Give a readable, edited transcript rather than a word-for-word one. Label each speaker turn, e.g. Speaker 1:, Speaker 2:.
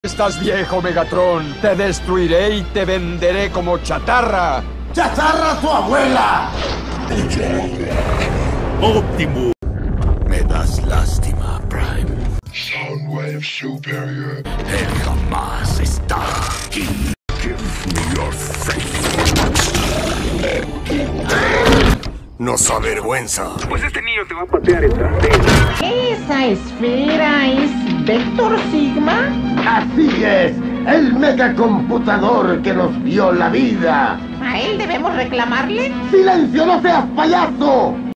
Speaker 1: Estás viejo, Megatron. Te destruiré y te venderé como chatarra.
Speaker 2: ¡Chatarra tu abuela!
Speaker 3: Optimus.
Speaker 4: Me das lástima, Prime.
Speaker 5: Soundwave Superior.
Speaker 4: Él jamás está aquí. Give me your face. Nos avergüenza.
Speaker 3: Pues este niño te va a patear el trasero.
Speaker 6: ¿Esa esfera es Vector Sigma?
Speaker 2: ¡Así es! ¡El megacomputador que nos dio la vida!
Speaker 6: ¿A él debemos reclamarle?
Speaker 2: ¡Silencio, no seas payaso!